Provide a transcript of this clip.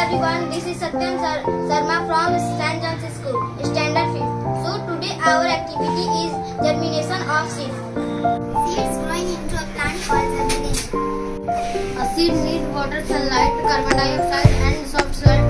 everyone, this is Sharma from St.JOHN'S School, Standard 5th. So today our activity is germination of seeds. Seeds growing into a plant called germination. A seed needs water, sunlight, carbon dioxide and soft soil